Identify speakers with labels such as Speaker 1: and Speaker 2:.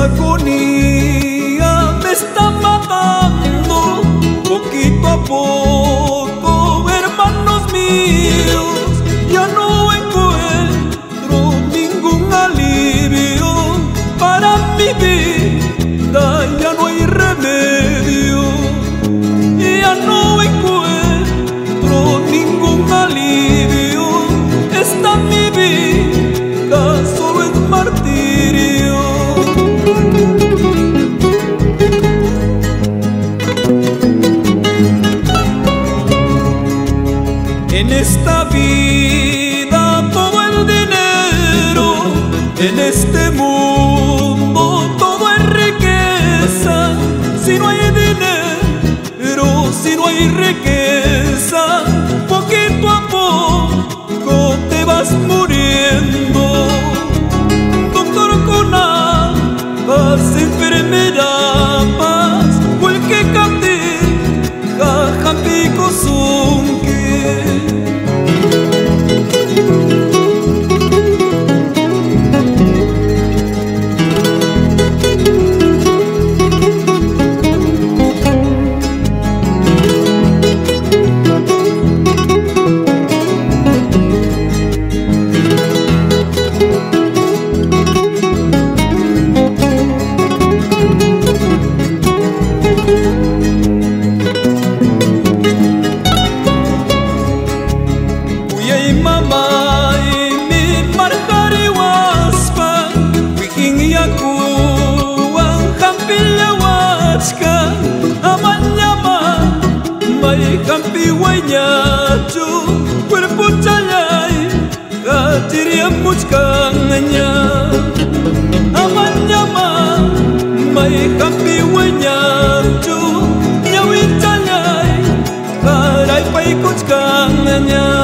Speaker 1: agonía me está matando poquito a poco, hermanos míos. Ya no encuentro ningún alivio para mi vida, ya no hay remedio. Ya no encuentro ningún alivio, esta mi vida solo es martirio. En esta vida todo el dinero, en este mundo todo es riqueza. Si no hay dinero, si no hay riqueza, poquito a poco te vas muriendo. Doctor Conapas, enfermera paz, cualquier cante, jajapico sunque. Campi guayacho, cuerpo chalay, katiria muchkanganya. Amanyama, may campi guayacho, nyawi chalay, karay pay kuchkanganya.